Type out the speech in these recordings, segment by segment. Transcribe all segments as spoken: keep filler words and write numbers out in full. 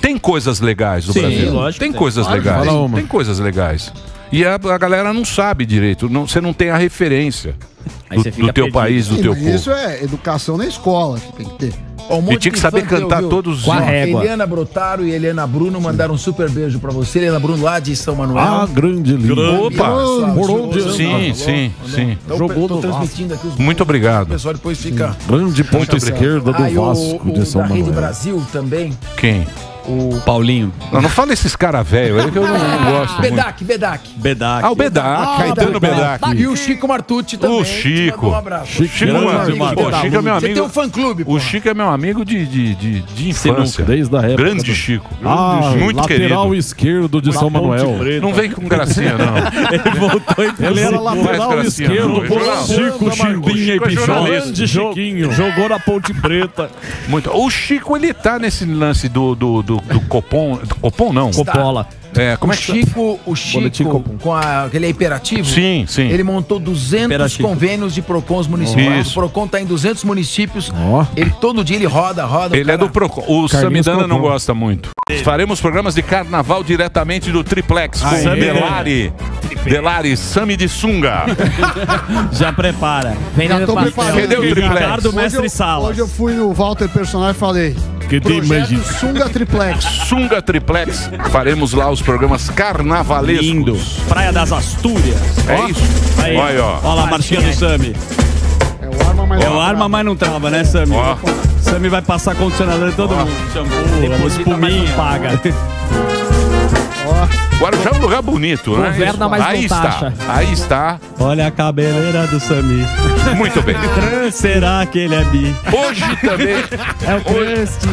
tem coisas legais no Sim, Brasil. lógico, tem tem. coisas Claro, legais. fala uma. Tem coisas legais. E a, a galera não sabe direito. Não, você não tem a referência do, do teu país, do Sim, teu mas povo. Isso é educação na escola que tem que ter. Ó, um E monte tinha que de saber fã teu, cantar viu? todos os Ó, régua. Eliana Brotaro e Helena Bruno mandaram um super beijo pra você. Helena Bruno lá de São Manuel. Ah, grande lindo. Opa! Morou de Sim, sim, sim. Jogou tô transmitindo aqui os Muito obrigado. O pessoal depois fica... Grande ponta esquerda do Ah, e o- Vasco o de São da Rede Manuel. Brasil também. Quem? O Paulinho. Não, não fala esses caras velhos aí que eu não, não gosto muito. Bedak, Bedak. Bedak. Ah, o Bedak, Caetano Bedak. E o Chico Martucci também. O Chico. Um abraço. Chico, Chico, Grande mano, amigo pô, de Chico é meu Você amigo. tem um fã-clube, O Chico é meu amigo de, de, de, de infância. Sinuca, desde a época Grande do- Chico. Ah, Muito lateral querido. esquerdo de São Manuel. Não vem com gracinha, não. Ele voltou e Ele era Faz lateral gracinha, esquerdo, não. por Jornal- Chico, Chimbinha e Chico é Pichão. jornalista. Grande Chiquinho. Jogou na Ponte Preta. Muito. O Chico, ele tá nesse lance do, do, do, do Copom. Do Copom, não. Coppola. É, como o é que Chico, o Boletim Chico, Copom. com a, aquele é hiperativo, Sim, sim. ele montou duzentos Hiperativo. convênios de PROCONs municipais. Isso. O PROCON tá em duzentos municípios. Ele todo dia ele roda, roda. Ele é do Procon. O Samidana não gosta muito. Faremos programas de carnaval diretamente do Triplex com Aê. Delari. Delari, Sami de Sunga. Já prepara. Já tô preparando. Cadê o Triplex? Ricardo Hoje Mestre eu- Salas. Hoje eu fui no Walter Personal e falei. Que tem Projeto imagina. Sunga Triplex. Sunga Triplex. Faremos lá os programas carnavalescos. Lindo. Praia das Astúrias. É isso? Aí. Olha, ó. Olha lá a marchinha do Sami. É o arma mais É o arma, mas não trava, né, Sami? Ó. Sami vai passar condicionador em todo mundo. Shampoo, Deposita, mas espuminha. não paga. Guarujá é um lugar bonito, né? Governa, Isso. mas não Aí está. taxa. Aí está. Olha a cabeleira do Sami. Muito bem. Será que ele é bi? Hoje também. É o Crust.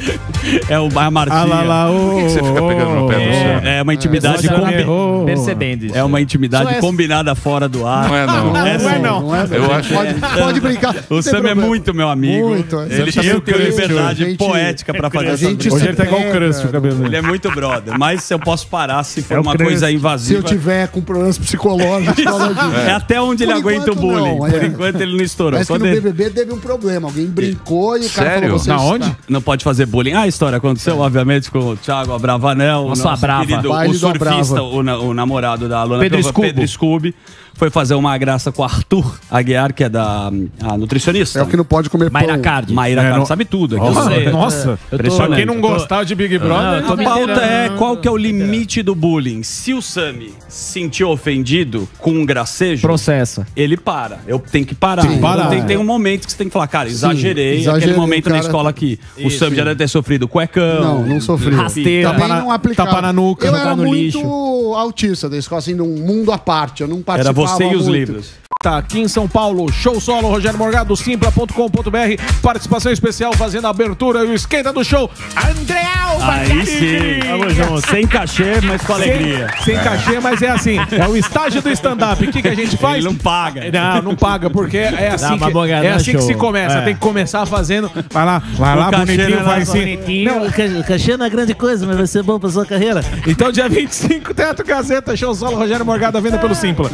É o a Martinha. Ah lá lá, ô. Por que que você fica pegando no pé do Sam? É uma intimidade Só combi... errou. Percebendo isso. É uma intimidade Só é- combinada fora do ar. Não é, não. Não é, sim. não. Não é, Eu acho- pode, pode brincar. O não tem Sam é problema. muito meu amigo. Muito. Ele Você eu tá tenho crente, liberdade a gente- poética pra fazer a essa gente Hoje se ele tá igual o pega. Crust, o cabelo dele. Ele é muito brother, mas eu posso parar se for É o uma Crust. coisa Se eu invasiva. tiver com problemas psicológicos, fala disso. É até onde ele Por aguenta o enquanto, bullying. não, Por é. enquanto ele não estourou. Parece que Quando no ele- B B B teve um problema. Alguém brincou e o cara Sério? falou... você Na está- onde? Não pode fazer bullying. Ah, a história aconteceu, obviamente, com o Thiago Abravanel, o Nossa, nosso Abrava. querido, Baile o do surfista, Abrava. o, na- o namorado da aluna Pedro Pedro, Scooby. Pedro Scooby. Foi fazer uma graça com o Arthur Aguiar, que é da a nutricionista. É o que não pode comer Mayra pão. Card. Maíra É, Card não- sabe tudo. aqui, Nossa, eu sei. nossa. Eu tô- Impressionante. Quem não gostar de Big Não, Brother... eu tô A me pauta inteirando. é qual que é o limite do bullying. Se o Sami se sentiu ofendido com um gracejo, Processa. ele para. Eu tenho que parar. Sim, parar. Tem, tem um momento que você tem que falar, cara, exagerei. exagerei, Aquele momento na cara. escola aqui. O Isso, Sami já deve ter sofrido cuecão. Não, não sofreu. Rasteira. Também Tapa na- não aplicava. tapa na nuca, eu jogar era no muito lixo. autista da escola, assim, num mundo à parte. Eu não Era participava você e os muito. livros. Tá aqui em São Paulo, show solo, Rogério Morgado, simpla ponto com ponto br, participação especial fazendo a abertura e o esquenta do show, André Alba. Aí sim. Vamos junto. Sem cachê, mas com alegria. Sem, sem cachê, mas é assim, é o estágio do stand-up. O que, que a gente faz? Ele não paga. Não, não paga, porque é assim, Dá uma que, bongada é assim que show. se começa. É. Tem que começar fazendo. Vai lá, vai lá, O cachê bonitinho, não é vai lá, assim. Não, o ca- o cachê não é grande coisa, mas vai ser bom pra sua carreira. então, dia vinte e cinco, Teatro Gazeta, show solo, Rogério Morgado, à venda pelo Simpla.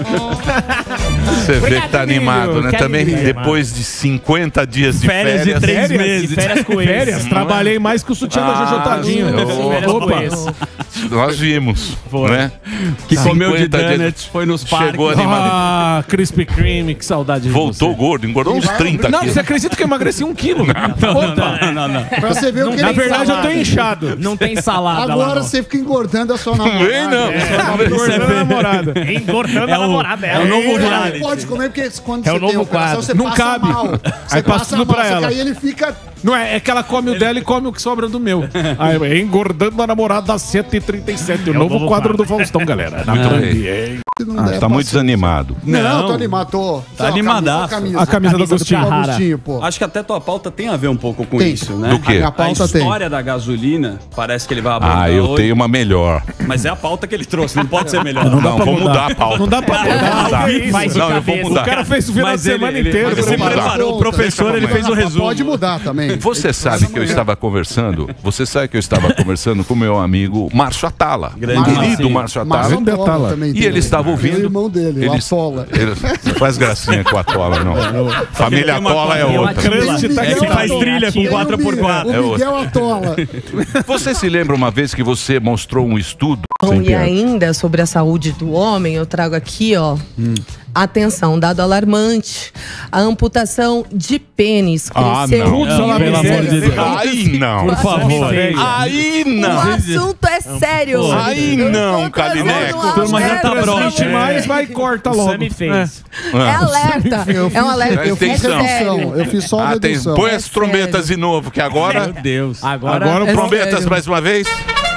Você vê que tá animado, né? Que Também alegria. depois de cinquenta dias de Férias férias. de três Férias? meses. Férias com eles. Férias, trabalhei mais que o sutiã da Jojo Tadinho. Ah, Opa. Nós vimos, né? Que comeu de cinquenta dias- donuts, foi nos parques. Chegou animado. Ah, Krispy Kreme, que saudade de Voltou você. gordo, engordou uns trinta Não, quilos. você acredita que eu emagreci um quilo? Opa. Não, não, não. Pra você ver o que Na ele verdade, eu tô fala. inchado. Não tem salada lá. Agora não. você fica engordando a sua namorada. Vem, não. É, Engordando a namorada. Engordando É a o- namorada é o dela. novo Não reality. pode comer porque quando É o você tem novo operação, quadro. você Não passa cabe. mal. Você Aí passa tudo mal, pra só que ela. Aí ele fica... Não é, é que ela come o dela e come o que sobra do meu. Aí, é engordando a namorada às sete e trinta e sete. O novo novo quadro quadro. do Faustão, galera. Na Muito Band. bem. É. Se não Ah, der, tá muito passa- desanimado. Não, Não. tô animado, tô. Tá Só, animadaço. A camisa, A camisa do Camisa do Agostinho. Carrara. Agostinho, pô. Acho que até tua pauta tem a ver um pouco com Tem. isso, né? Do quê? A pauta a tem. história da gasolina, parece que ele vai abordar Ah, eu hoje, tenho uma melhor. mas é a pauta que ele trouxe, não pode ser melhor. Não, vou mudar a pauta. Não dá pra Eu vou mudar. mudar. Que isso? Faz de Não, eu vou cabeça. mudar. O cara fez o final Mas de ele- semana ele- inteiro. mas pra ele mudar. preparou. O professor, ele fez o Mas resumo. Pode mudar também. Você sabe que eu estava conversando, você sabe que eu estava conversando com o meu amigo Márcio Atala, Grande querido Márcio Atala, Márcio Atala também e tem, ele estava né? ouvindo. O irmão dele, o Atola. Ele não faz gracinha com a Atola, não. Família Atola é outra. É que faz trilha com quatro por quatro. É O Miguel outra. Atola. Você se lembra uma vez que você mostrou um estudo? Bom, Sem e piada. ainda sobre a saúde do homem, eu trago aqui, ó. Hum. Atenção, dado alarmante. A amputação de pênis Ah, cresceu. não. Não, pelo amor de Deus. Aí não. Por favor. Aí O não. assunto é sério. Aí Eu não, tô trazendo Calineco. um Turma já tá alerta. bronca. Mas vai e corta logo. Sammy fez. É alerta. Eu É um alerta. Eu fiz Atenção. redução. Eu fiz só a Ah, tem, redução. põe É as trombetas de novo, que agora. Meu Deus. Agora, Agora o É Trombetas sério. mais uma vez.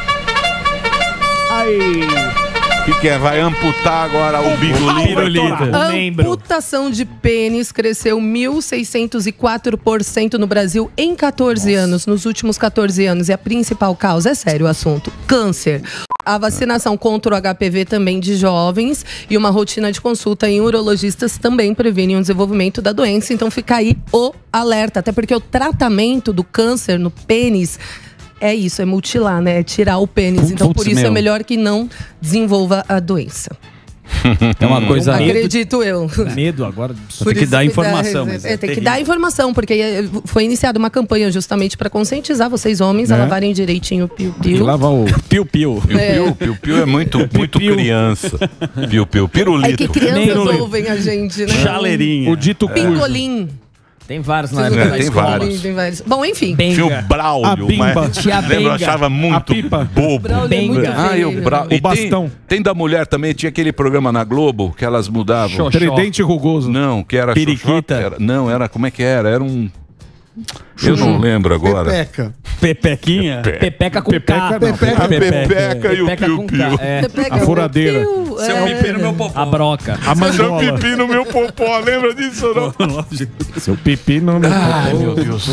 O que, que é? Vai amputar agora o bigolito. o membro. Amputação de pênis cresceu mil seiscentos e quatro por cento no Brasil em catorze anos, nos últimos catorze anos. E a principal causa, é sério o assunto, câncer. A vacinação contra o H P V também de jovens e uma rotina de consulta em urologistas também previnem o desenvolvimento da doença. Então fica aí o alerta, até porque o tratamento do câncer no pênis é isso, é mutilar, né? É tirar o pênis. Então por Putz, isso é meu. melhor que não desenvolva a doença. É uma coisa. Acredito eu. Medo agora. Por Tem que isso dar informação. dá- mas é, é tem que terrível. dar informação, porque eh, foi iniciada uma campanha justamente para conscientizar vocês homens a Né? lavarem direitinho o Tem que piu-piu. lavar o... Piu-piu. Piu-piu, piu-piu é muito, muito criança. Piu-piu, É pirulito. que crianças Pirulito. ouvem a gente, né? Chaleirinha. O dito cujo. Pingolim. Tem vários na É, época da tem escola. vários. Tem vários. Bom, enfim. Tinha o Benga. Braulio, A bimba. mas Tinha a lembra, eu benga. achava A muito pipa. bobo. Braulio é muito Benga. Ah, e o feio. Brau... O e bastão. Tem, tem da mulher também, tinha aquele programa na Globo que elas mudavam. Xoxó. Tridente rugoso. Não, que era Periquita. xoxota, era- Não, era como é que era? Era um. Eu não lembro agora. Pepeca. Pepequinha. Pepeca com Pepeca K. não. Pepeca. A Pepeca e o Pepeca com Piu-Piu. K. É. Você pega A o furadeira. piu, Seu é, pipi no meu popô. A broca. A Seu mangola. pipi no meu popó, lembra disso ou não? Seu pipi não... Ai, meu Deus.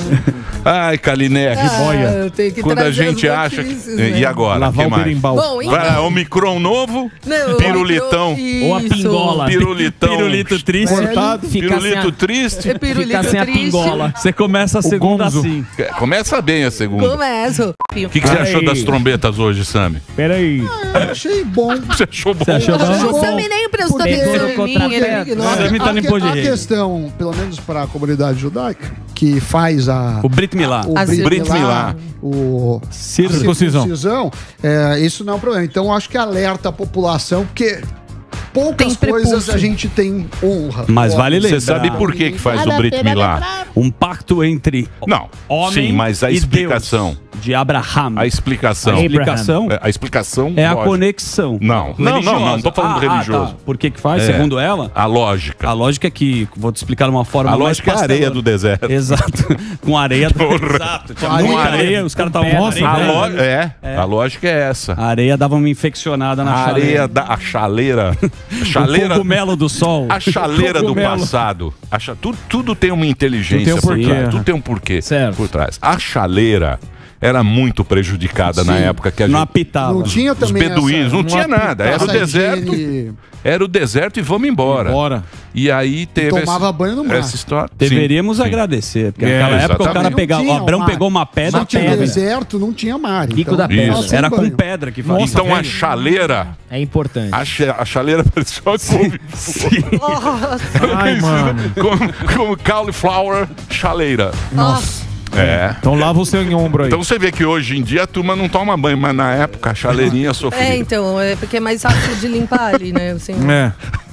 Ai, Kalinek. Ah, tem que Quando a trazer as gente acha. notícias, que- né? E agora? Lavar que o mais? berimbau. Bom, então. Vai lá, Omicron novo, Não, pirulitão. eu- Ou a isso. pingola. pirulitão. Pirulito triste. Cortado. Fica Pirulito sem a- triste. É pirulito Fica sem a triste. pingola. Você começa a segunda gonzo. assim. Começa bem a segunda. Começo. O que, que você achou das trombetas hoje, Sami? Peraí. Achei bom. Você achou bom? Você achou bom? Achou O bom. Sammy nem prestou Porque- atenção em Pegou mim. no Ele contrapé. ignora. Sammy tá a, no que- imposto de a rei. questão, pelo menos para a comunidade judaica, que faz a O Brit Milá. o A Brit Brit Milá, Milá. o Circuncisão. circuncisão, é, isso não é um problema. Então acho que alerta a população, porque poucas Tem coisas prepúcio. a gente tem honra. Mas Ó, vale lembrar. Você sabe por que, que faz o Brit Milá? Um pacto entre Não. homem Sim, mas a e explicação. Deus, de Abraham. A explicação. A explicação É, A explicação. é a lógica. conexão. Não. Não, não, não, não tô falando Ah, religioso. Ah, tá. Por que que faz? É. Segundo ela, A lógica. a lógica é que, vou te explicar de uma forma A mais lógica é a pastelona. areia do deserto. Exato. Com areia do Porra. Exato. Tinha Areia. muita areia, os caras estavam Nossa, morrendo. A, velho. lo... é, a lógica é essa. A areia dava uma infeccionada na A chaleira. areia da a chaleira. A O chaleira. cogumelo do sol. A chaleira do Cogumelo. passado. A cha- tudo, tudo tem uma inteligência Tudo tem um por porquê. trás. Tudo tem um porquê Certo. por trás. A chaleira era muito prejudicada na época que a Não gente. apitava. Não tinha Os também beduínos, essa- não tinha nada. Era o essa deserto. higiene- Era o deserto e vamos embora. Bora. E aí teve tomava essa, banho no mar. essa história. Deveríamos Sim, sim. agradecer, porque É, naquela época o cara exatamente. pegava. Não O tinha Abrão mar. pegou uma pedra Só tinha pedra. deserto, não tinha mar. Pico então, da pedra. tava sem Era com banho. pedra que fazia. Então a chaleira, É importante. a, cha- a chaleira parecia uma couve- Ai, mano. como, como cauliflower chaleira. Nossa. É. Então lava o seu em ombro aí. Então você vê que hoje em dia a turma não toma banho, mas na época a chaleirinha sofria. É, então, é porque é mais fácil de limpar ali, né? Assim, É.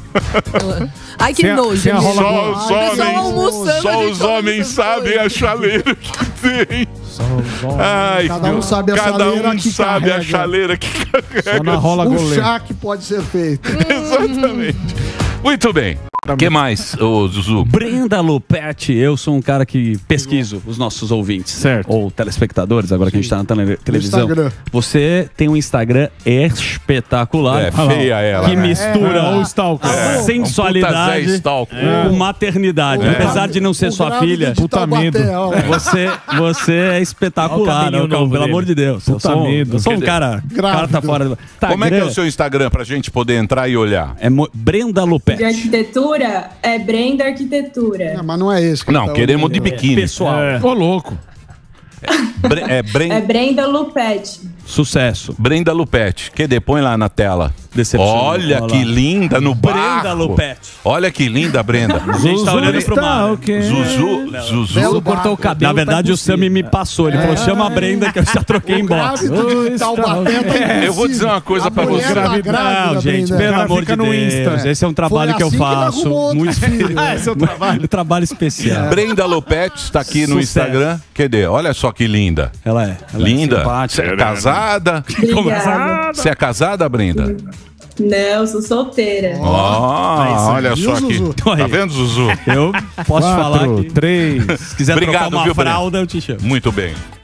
Ai, que Sem a- nojo. sem a gente. rola Só Ai, os pessoal homens, almoçando, a só gente os come homens essas sabem coisas. a chaleira que tem. Ai, Cada um meu, sabe a cada chaleira um que sabe a carrega. chaleira que carrega. Só na rola O goleiro. chá que pode ser feito. Exatamente. Muito bem. O que mais, ô Zuzu? Brenda Lupetti, eu sou um cara que pesquiso os nossos ouvintes. Certo. Ou telespectadores, agora que a gente tá na tele- televisão. Instagram. Você tem um Instagram espetacular. É feia ela, Que né? mistura É, o o Stalker. a Um puta sensualidade Zé Stalker. com maternidade. O Apesar grave- de não ser o sua grave filha, de Puta Taubaté, medo. ó. você, você é Olha espetacular. o cabelinho né, novo pelo dele. amor de Deus. Eu Puta sou, medo. eu sou um Quer cara, Grávido. cara tá fora do... Como é que é o Instagram seu Instagram pra gente poder entrar e olhar? É Mo- Brenda Lupetti. de arquitetura arquitetura é Brenda Arquitetura. Não, mas não é esse. Não, queremos de biquíni. Pessoal. Ô, louco. Bre- é, Bren- É Brenda Lupetti. Sucesso. Brenda Lupetti. Que põe lá na tela. Decepcionante. Olha Olha que lá. linda no barco. Brenda Lupetti. Olha que linda, Brenda. A gente tá olhando pro mar. ok. Zuzu, Zuzu. Belo Cortou o barco. cabelo. Na verdade, tá o Sami me passou. Ele falou, chama a Brenda que eu já troquei em box. Grávido de Taubaté tá Eu vou dizer uma coisa A pra mulher você. tá Não, grávida, gente, Brenda. pelo cara amor fica de no Deus. Insta. Esse é um trabalho Foi que eu assim que ele faço. arrumou outro Muito filho. Ah, esse é um trabalho. trabalho especial. Brenda Lupetti está aqui no Sucesso. Instagram. Cadê? Olha só que linda. Ela é. Ela Linda. É simpática. Você é casada? Obrigada. Você é casada, Brenda? Não, sou solteira. Ó, olha Viu, só aqui. Zuzu? Tá vendo, Zuzu? Eu posso te falar Quatro, que três. se quiser Obrigado, trocar uma viu, Breno? fralda, eu te chamo. Muito bem.